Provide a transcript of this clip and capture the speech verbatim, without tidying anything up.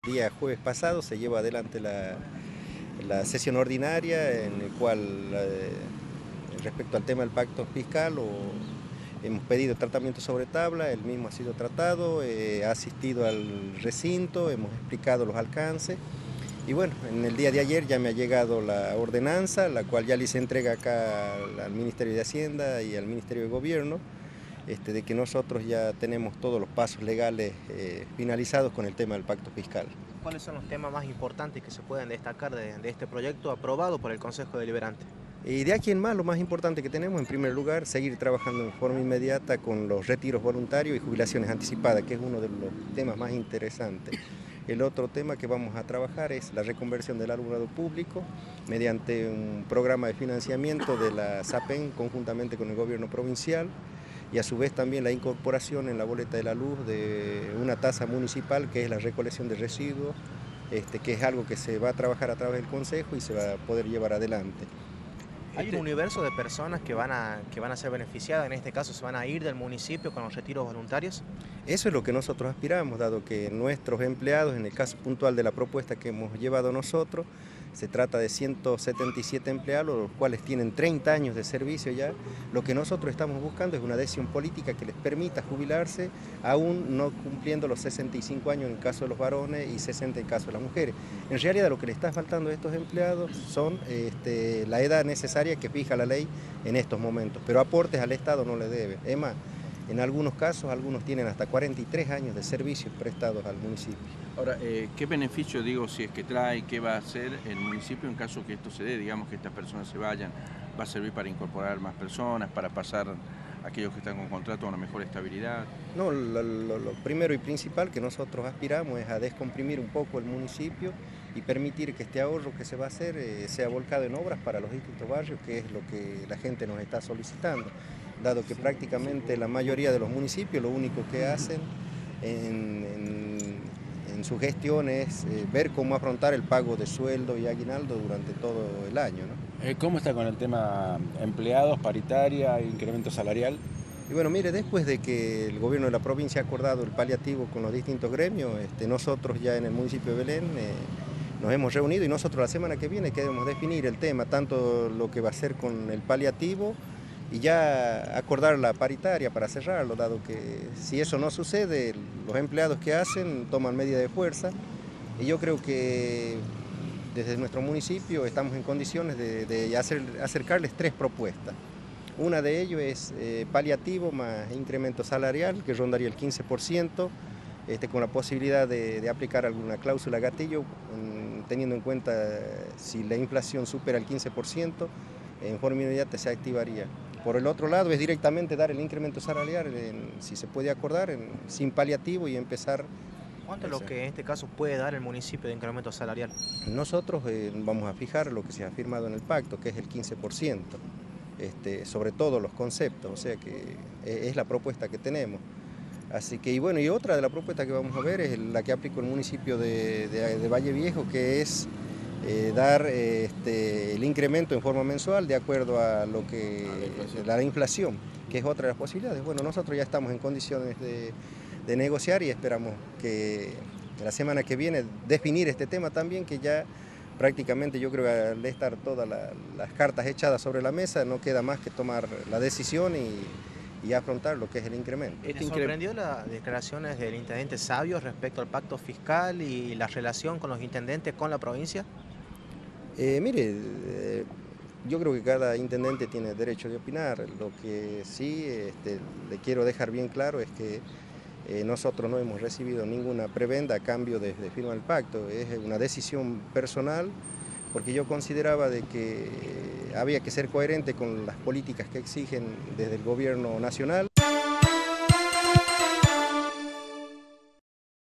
El día jueves pasado se lleva adelante la, la sesión ordinaria en el cual eh, respecto al tema del pacto fiscal o, hemos pedido tratamiento sobre tabla, el mismo ha sido tratado, eh, ha asistido al recinto, hemos explicado los alcances y bueno, en el día de ayer ya me ha llegado la ordenanza, la cual ya le hice entrega acá al, al Ministerio de Hacienda y al Ministerio de Gobierno, Este, de que nosotros ya tenemos todos los pasos legales eh, finalizados con el tema del pacto fiscal. ¿Cuáles son los temas más importantes que se pueden destacar de, de este proyecto aprobado por el Consejo Deliberante? Y de aquí en más, lo más importante que tenemos, en primer lugar, seguir trabajando en forma inmediata con los retiros voluntarios y jubilaciones anticipadas, que es uno de los temas más interesantes. El otro tema que vamos a trabajar es la reconversión del alumnado público mediante un programa de financiamiento de la SAPEN conjuntamente con el gobierno provincial, y a su vez también la incorporación en la boleta de la luz de una tasa municipal que es la recolección de residuos, este, que es algo que se va a trabajar a través del Consejo y se va a poder llevar adelante. ¿Hay un universo de personas que van, a, que van a ser beneficiadas, en este caso se van a ir del municipio con los retiros voluntarios? Eso es lo que nosotros aspiramos, dado que nuestros empleados, en el caso puntual de la propuesta que hemos llevado nosotros, se trata de ciento setenta y siete empleados, los cuales tienen treinta años de servicio ya. Lo que nosotros estamos buscando es una decisión política que les permita jubilarse, aún no cumpliendo los sesenta y cinco años en el caso de los varones y sesenta en el caso de las mujeres. En realidad lo que le está faltando a estos empleados son este, la edad necesaria que fija la ley en estos momentos, pero aportes al Estado no le debe. Es más, en algunos casos, algunos tienen hasta cuarenta y tres años de servicios prestados al municipio. Ahora, eh, ¿qué beneficio, digo, si es que trae, qué va a hacer el municipio en caso que esto se dé, digamos que estas personas se vayan? ¿Va a servir para incorporar más personas, para pasar a aquellos que están con contrato a una mejor estabilidad? No, lo, lo, lo primero y principal que nosotros aspiramos es a descomprimir un poco el municipio y permitir que este ahorro que se va a hacer eh, sea volcado en obras para los distintos barrios, que es lo que la gente nos está solicitando, dado que prácticamente la mayoría de los municipios lo único que hacen en, en, en su gestión es eh, ver cómo afrontar el pago de sueldo y aguinaldo durante todo el año, ¿no? Eh, ¿Cómo está con el tema empleados, paritaria, incremento salarial? Y bueno, mire, después de que el gobierno de la provincia ha acordado el paliativo con los distintos gremios, este, nosotros ya en el municipio de Belén eh, nos hemos reunido y nosotros la semana que viene queremos definir el tema, tanto lo que va a ser con el paliativo y ya acordar la paritaria para cerrarlo, dado que si eso no sucede, los empleados que hacen toman medidas de fuerza y yo creo que desde nuestro municipio estamos en condiciones de, de hacer, acercarles tres propuestas. Una de ellos es eh, paliativo más incremento salarial, que rondaría el quince por ciento, este, con la posibilidad de, de aplicar alguna cláusula gatillo, um, teniendo en cuenta eh, si la inflación supera el quince por ciento, en forma inmediata se activaría. Por el otro lado es directamente dar el incremento salarial, en, si se puede acordar, en, sin paliativo y empezar. ¿Cuánto es lo que en este caso puede dar el municipio de incremento salarial? Nosotros eh, vamos a fijar lo que se ha firmado en el pacto, que es el quince por ciento. Este, sobre todo los conceptos, o sea que es la propuesta que tenemos. Así que, y bueno, y otra de las propuestas que vamos a ver es la que aplicó el municipio de, de, de Valle Viejo, que es eh, dar eh, este, el incremento en forma mensual de acuerdo a lo que a la, inflación. la inflación, que es otra de las posibilidades. Bueno, nosotros ya estamos en condiciones de, de negociar y esperamos que la semana que viene definir este tema también, que ya prácticamente yo creo que al estar todas la, las cartas echadas sobre la mesa no queda más que tomar la decisión y, y afrontar lo que es el incremento. ¿Te sorprendió las declaraciones del intendente Sabio respecto al pacto fiscal y la relación con los intendentes con la provincia? Eh, mire, eh, yo creo que cada intendente tiene derecho de opinar. Lo que sí este, le quiero dejar bien claro es que Eh, nosotros no hemos recibido ninguna prebenda a cambio de, de firma del pacto, es una decisión personal porque yo consideraba de que había que ser coherente con las políticas que exigen desde el gobierno nacional.